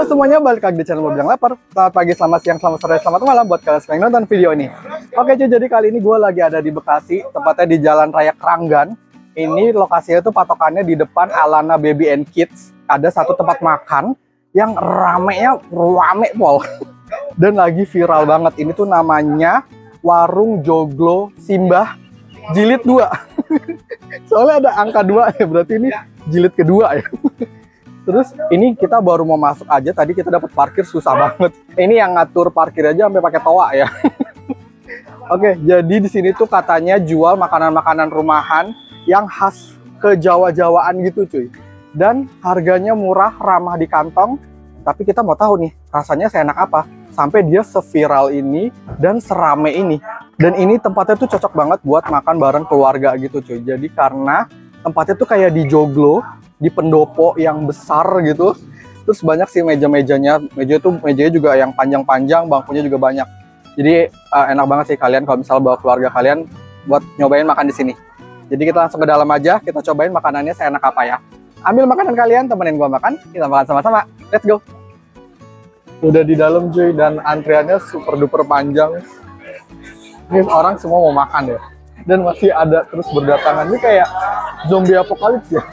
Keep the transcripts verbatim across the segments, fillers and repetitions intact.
semuanya, balik lagi di channel Gue Bilang Lapar. Selamat pagi, selamat siang, selamat sore, selamat malam buat kalian semua yang nonton video ini. Oke cuy, jadi kali ini gue lagi ada di Bekasi, tepatnya di Jalan Raya Kranggan. Ini lokasinya tuh patokannya di depan Alana Baby and Kids. Ada satu tempat makan yang ramenya rame pol. Dan lagi viral banget. Ini tuh namanya Warung Joglo Simbah Jilid dua. Soalnya ada angka dua ya, berarti ini jilid kedua ya. Terus ini kita baru mau masuk aja, tadi kita dapat parkir susah banget. Ini yang ngatur parkir aja sampai pakai toa ya. Oke, jadi di sini tuh katanya jual makanan-makanan rumahan yang khas ke-Jawa-Jawaan gitu cuy. Dan harganya murah, ramah di kantong. Tapi kita mau tahu nih, rasanya seenak apa sampai dia seviral ini dan serame ini. Dan ini tempatnya tuh cocok banget buat makan bareng keluarga gitu cuy. Jadi karena tempatnya tuh kayak di joglo, di pendopo yang besar gitu. Terus banyak sih meja-mejanya. Meja itu mejanya juga yang panjang-panjang, bangkunya juga banyak. Jadi uh, enak banget sih kalian kalau misalnya bawa keluarga kalian buat nyobain makan di sini. Jadi kita langsung ke dalam aja, kita cobain makanannya seenak apa ya. Ambil makanan kalian, temenin gua makan, kita makan sama-sama. Let's go. Udah di dalam cuy, dan antriannya super duper panjang. Ini orang semua mau makan ya. Dan masih ada terus berdatangan. Ini kayak zombie apokalips ya.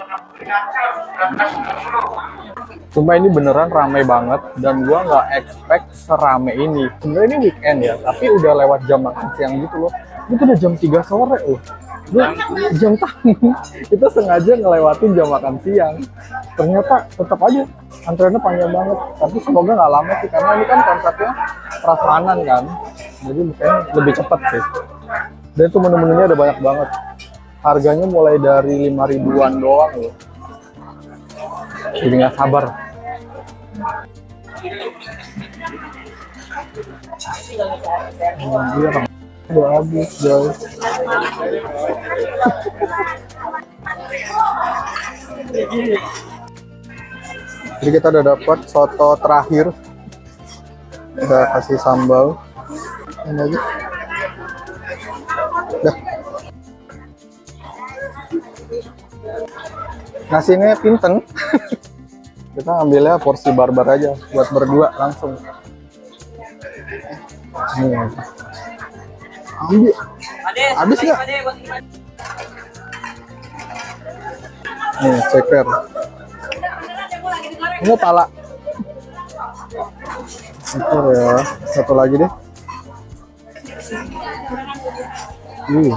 Sumpah ini beneran ramai banget, dan gua nggak expect serame ini. Sebenarnya ini weekend ya, tapi udah lewat jam makan siang gitu loh. Itu udah jam tiga sore loh. Gue jam tangan kita sengaja ngelewatin jam makan siang. Ternyata tetap aja antreannya panjang banget. Tapi semoga nggak lama sih, karena ini kan konsepnya prasmanan kan. Jadi mungkin lebih cepat sih. Dan itu menu-menunya ada banyak banget. Harganya mulai dari lima ribuan doang loh. Jadi nggak sabar. Oh, iya kan. Udah habis guys. Jadi kita udah dapat soto terakhir. Udah kasih sambal. Ini aja. Dah. Nasinya pinten. Kita ambilnya porsi barbar aja buat berdua langsung. Nih. Ambil. Habis nggak? Nih, ceker. Ini pala. Ceker ya. Satu lagi deh. Uh.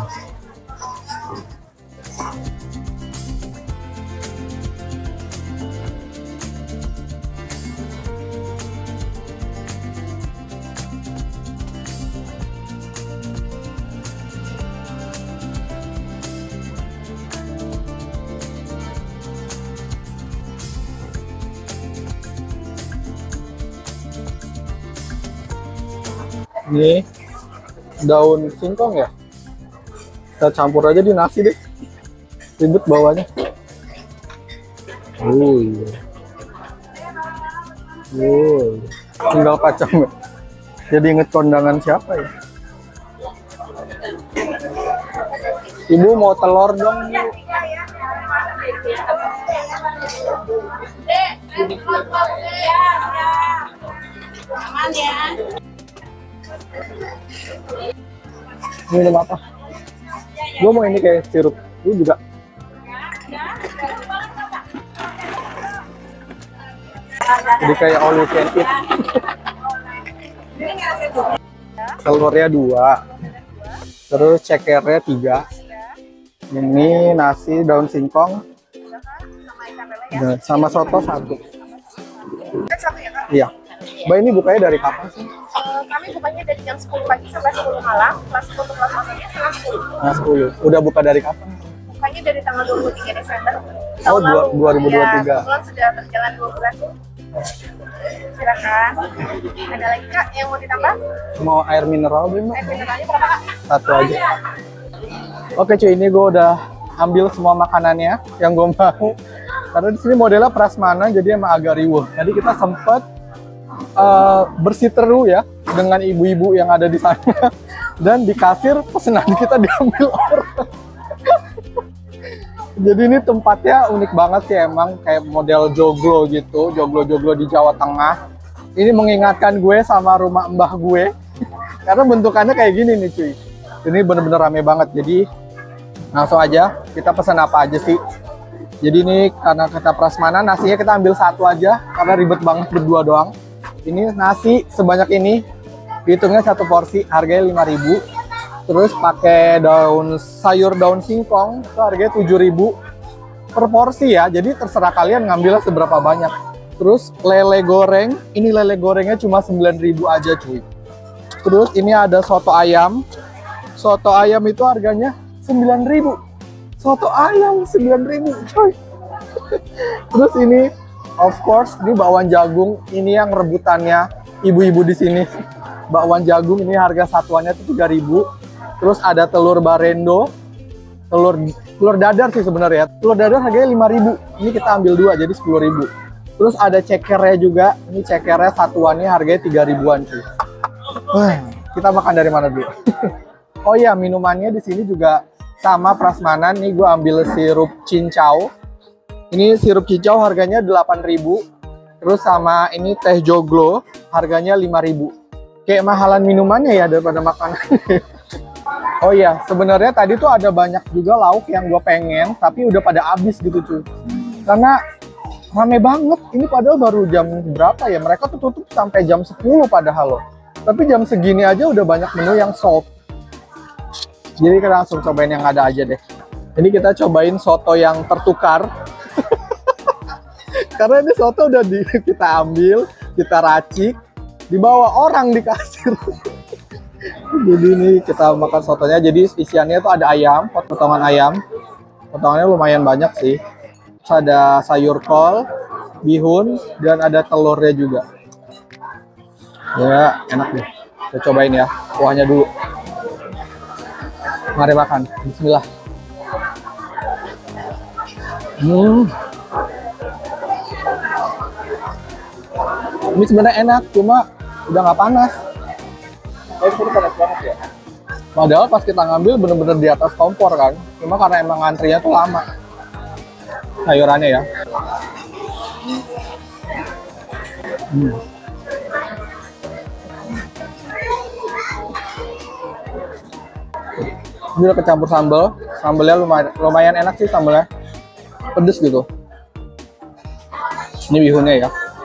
Ini daun singkong ya, kita campur aja di nasi deh, ribet bawahnya. Wuih, wuih, tinggal kacang ya. Jadi inget kondangan siapa ya? Ibu mau telur dong. Aman ya. Minum apa? Gue mau ini kayak sirup. Lu juga? Jadi kayak all you can eat. Telurnya dua. Terus cekernya tiga. Ini nasi daun singkong. Sama soto satu. Iya. Mbak, ini bukanya dari kapan sih? Uh, kami bukanya dari jam sepuluh pagi sampai sepuluh malam. Kelas untuk kelas masuknya setengah sepuluh. Nah, sepuluh. Udah buka dari kapan? Bukanya dari tanggal dua puluh tiga Desember. Oh, dua ribu dua puluh tiga. Ya, kebetulan sudah berjalan dua bulan. Silakan. Ada lagi Kak yang mau ditambah? Mau air mineral deh, Mbak? Air mineralnya berapa Kak? Satu aja. Oke cuy, ini gue udah ambil semua makanannya yang gue mau. Karena di sini modelnya prasmanan, jadi emang agak riuh. Jadi kita sempat uh, bersiteru ya dengan ibu-ibu yang ada di sana. Dan di kasir pesanan kita diambil orang. Jadi ini tempatnya unik banget sih emang, kayak model joglo gitu, joglo-joglo di Jawa Tengah. Ini mengingatkan gue sama rumah mbah gue, karena bentukannya kayak gini nih cuy. Ini bener-bener rame banget, jadi langsung aja kita pesan apa aja sih. Jadi ini karena kita prasmanan, nasinya kita ambil satu aja, karena ribet banget berdua doang. Ini nasi sebanyak ini, hitungnya satu porsi, harganya lima ribu. Terus pakai daun sayur daun singkong, itu harganya tujuh ribu per porsi ya. Jadi terserah kalian ngambilnya seberapa banyak. Terus lele goreng, ini lele gorengnya cuma sembilan ribu aja cuy. Terus ini ada soto ayam. Soto ayam itu harganya sembilan ribu. Soto ayam sembilan ribu cuy. Terus ini of course ini bakwan jagung, ini yang rebutannya ibu-ibu di sini. Bakwan jagung ini harga satuannya itu tiga ribu. Terus ada telur barendo, telur telur dadar sih sebenarnya. Telur dadar harganya lima ribu. Ini kita ambil dua jadi sepuluh ribu. Terus ada cekernya juga. Ini cekernya satuannya harganya tiga ribuan cuy. Kita makan dari mana dulu? Oh iya, minumannya di sini juga sama prasmanan. Nih gue ambil sirup cincau. Ini sirup cincau harganya delapan ribu. Terus sama ini teh joglo harganya lima ribu. Kayak mahalan minumannya ya daripada makanan. Oh iya, sebenarnya tadi tuh ada banyak juga lauk yang gue pengen, tapi udah pada habis gitu cuy. Karena rame banget, ini padahal baru jam berapa ya, mereka tuh tutup sampai jam sepuluh padahal loh. Tapi jam segini aja udah banyak menu yang sold. Jadi kita langsung cobain yang ada aja deh. Ini kita cobain soto yang tertukar. Karena ini soto udah di, kita ambil, kita racik, dibawa orang di kasir. Jadi ini kita makan sotonya. Jadi isiannya itu ada ayam, potongan ayam. Potongannya lumayan banyak sih. Terus ada sayur kol, bihun, dan ada telurnya juga. Ya enak deh. Kita cobain ya. Kuahnya dulu. Mari makan. Bismillah. Hmm. Ini sebenarnya enak, cuma udah nggak panas. Oh, ini panas banget ya. Padahal pas kita ngambil bener-bener di atas kompor kan. Cuma karena emang antrinya tuh lama. Sayurannya ya. Hmm. Ini udah kecampur sambal. Sambalnya lumayan, lumayan enak sih sambalnya. Pedes gitu. Ini bihunnya ya.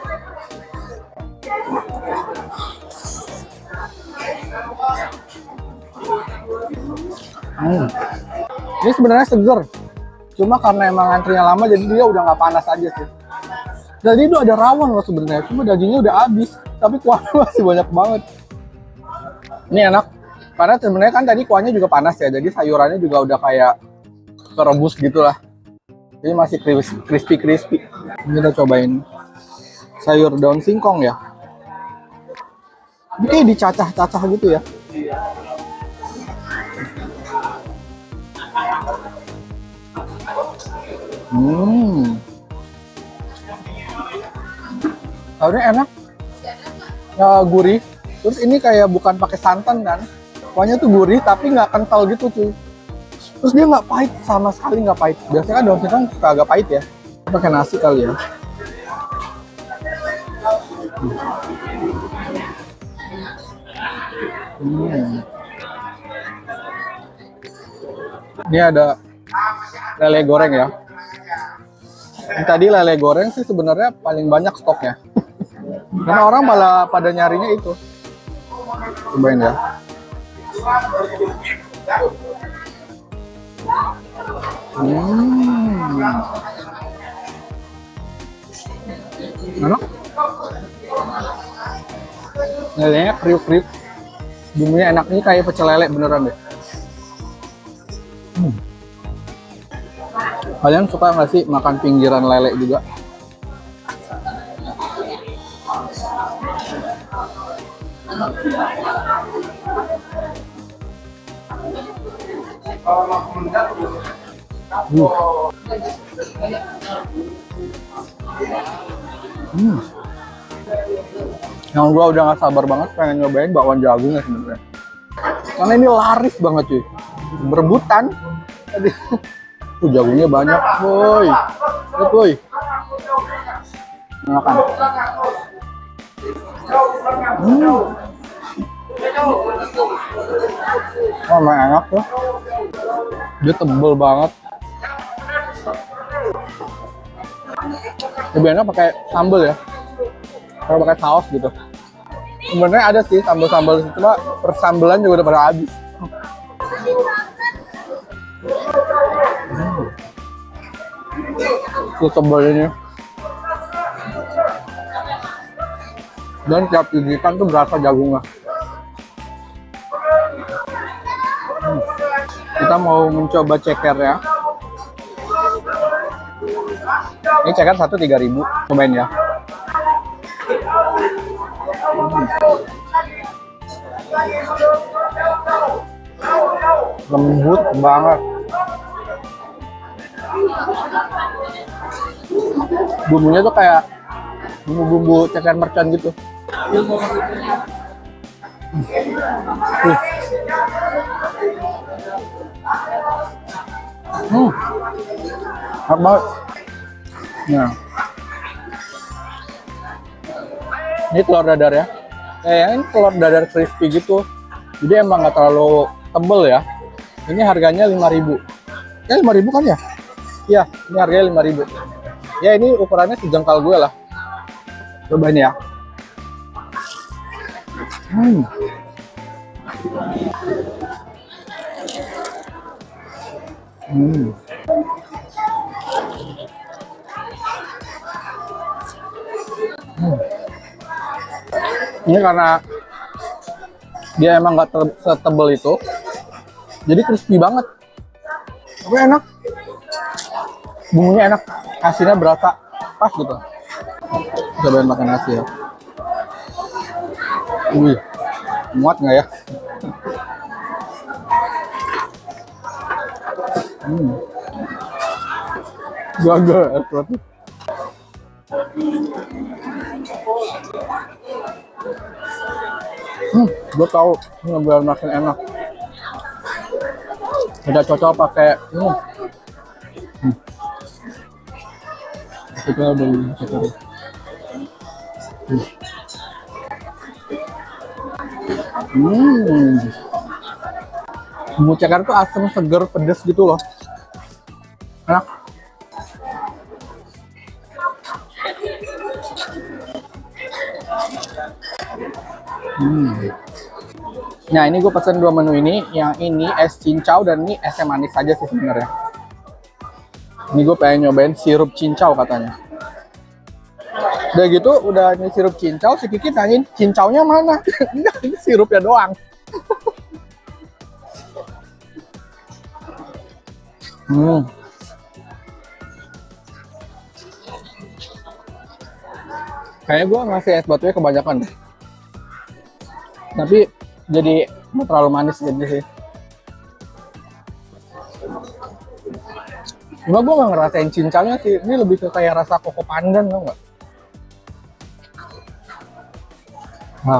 Hmm. Ini sebenarnya seger, cuma karena emang antrinya lama jadi dia udah nggak panas aja sih. Jadi itu ada rawon loh sebenarnya, cuma dagingnya udah habis, tapi kuahnya masih banyak banget. Ini enak, karena sebenarnya kan tadi kuahnya juga panas ya, jadi sayurannya juga udah kayak kerebus gitulah. Jadi masih crispy crispy. Ini kita cobain sayur daun singkong ya. Ini kayak dicacah-cacah gitu ya. Hmm. Sayurnya enak. Ya, gurih. Terus ini kayak bukan pakai santan kan. Kuahnya tuh gurih tapi nggak kental gitu cuy. Terus dia nggak pahit sama sekali, nggak pahit. Biasanya kan daun singkong suka agak pahit ya. Pakai nasi kali ya. Hmm. Ini ada lele goreng ya. Ini tadi lele goreng sih sebenarnya paling banyak stoknya. Karena orang malah pada nyarinya itu. Cobain ya. Hmm. Enak. Lelenya kriuk-kriuk. Bumbunya enak, ini kayak pecel lele beneran deh. Hmm. Kalian suka nggak sih makan pinggiran lele juga? Uh. Hmm. Yang gua udah nggak sabar banget pengen nyobain bakwan jagungnya sebenarnya. Karena ini laris banget cuy. Berebutan. Tuh jagungnya banyak, boy. Lihat, boy. Makan. Hmm. Oh, emang enak tuh. Dia tebel banget. Lebih enak pakai sambal ya. Kalau pakai saus gitu. Sebenarnya ada sih sambal-sambal, cuma persambelan juga udah pada habis. Tuh tebal ini. Dan tiap gigitan tuh berasa jagungnya. Hmm. Kita mau mencoba ceker ya. Ini ceker satu tiga ribu. Cobain ya. Hmm. Lembut banget. Bumbunya tuh kayak bumbu-bumbu ceker mercon gitu. Hmm. Hmm. Enak banget. Nah. Ini telur dadar ya. Eh, ini telur dadar crispy gitu. Jadi emang nggak terlalu tebel ya. Ini harganya lima ribu. Ya lima ribu kan ya? Iya, ini harganya lima ribu. Ya ini ukurannya sejengkal gue lah. Cobain ya. Hmm. Hmm. Hmm. Ini karena dia emang nggak setebel itu, jadi crispy banget. Tapi enak. Bumbunya enak, asinnya berasa pas gitu. Cobain makan nasi ya. Wih, muat nggak ya? Hmm. Gagal ya, tuh. Hmm, gue tahu ini biar makin enak. Udah cocok pakai ini. Hmm. Kita udah ceker. Hmm. Hmm. Bumbu ceker tuh asam, seger, pedes gitu loh. Enak. Hmm. Nah ini gue pesen dua menu ini, yang ini es cincau dan ini es manis saja sih sebenarnya. Ini gue pengen nyobain sirup cincau katanya. Udah gitu, udah ini sirup cincau, si Kiki nanyain cincaunya mana? Ini sirupnya doang. Hmm. Kayaknya gue ngasih es batunya kebanyakan deh. Tapi jadi nggak terlalu manis jadi sih. Cuma gue nggak ngerasain cincaunya sih. Ini lebih ke kayak rasa koko pandan, tau nggak? Nah.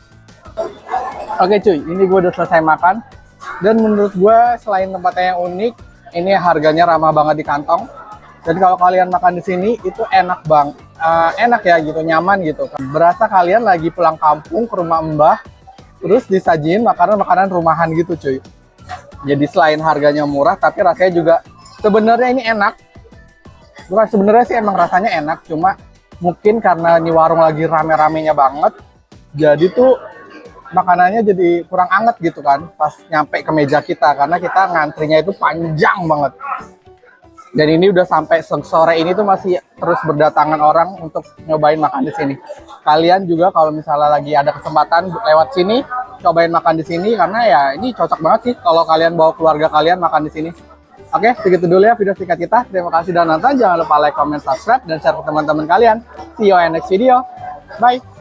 Oke cuy, ini gue udah selesai makan. Dan menurut gue selain tempatnya yang unik, ini harganya ramah banget di kantong. Dan kalau kalian makan di sini itu enak bang, uh, enak ya gitu, nyaman gitu. Berasa kalian lagi pulang kampung ke rumah mbah, terus disajiin makanan-makanan rumahan gitu cuy. Jadi selain harganya murah, tapi rasanya juga sebenarnya ini enak. Bukan sebenarnya sih emang rasanya enak, cuma mungkin karena ini warung lagi rame-ramenya banget, jadi tuh makanannya jadi kurang anget gitu kan pas nyampe ke meja kita, karena kita ngantrinya itu panjang banget. Dan ini udah sampai sore ini tuh masih terus berdatangan orang untuk nyobain makan di sini. Kalian juga kalau misalnya lagi ada kesempatan lewat sini, cobain makan di sini karena ya ini cocok banget sih kalau kalian bawa keluarga kalian makan di sini. Oke, segitu dulu ya video singkat kita. Terima kasih sudah nonton. Jangan lupa like, comment, subscribe, dan share ke teman-teman kalian. See you in next video. Bye.